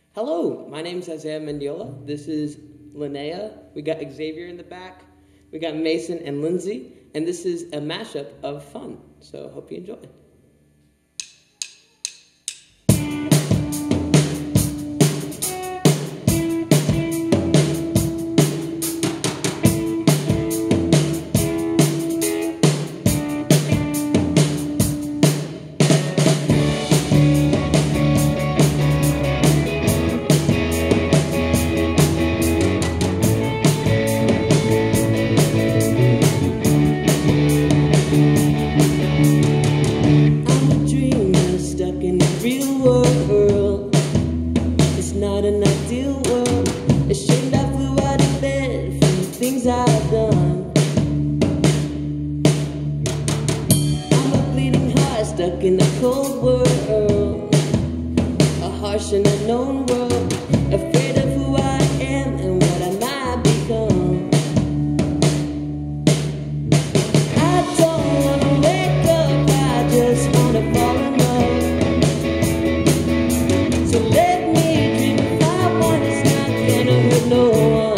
Hello, my name is Isaiah Mendiola. This is Linnea. We got Xavier in the back. We got Mason and Lindsay. And this is a mashup of fun. So hope you enjoy. Not an ideal world. Ashamed I flew out of bed from the things I've done. I'm a bleeding heart stuck in a cold world, a harsh and unknown world, afraid of who I am and what I might become. I don't wanna wake up, I just wanna fall in love. So let no one.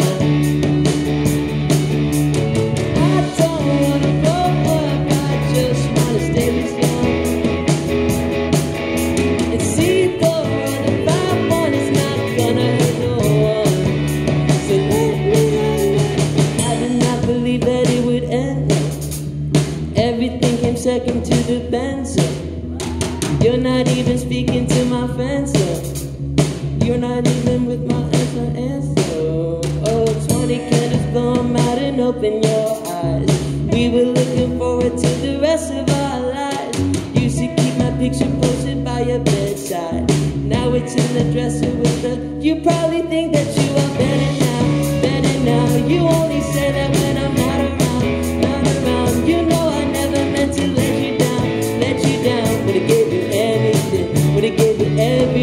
I don't wanna grow up, I just wanna stay this young. And see the road if I want, it's not gonna hurt no one. So let me know. I did not believe that it would end. Everything came second to the bend. You're not even speaking to my friends. You're not even with my answer. Oh, 20 candles, blow them out and open your eyes. We were looking forward to the rest of our lives. Used to keep my picture posted by your bedside. Now it's in the dresser with the. You probably think that you are better now, better now. You only say that when I'm not around, not around. You know I never meant to let you down, let you down. Would've gave you anything, would've gave you everything.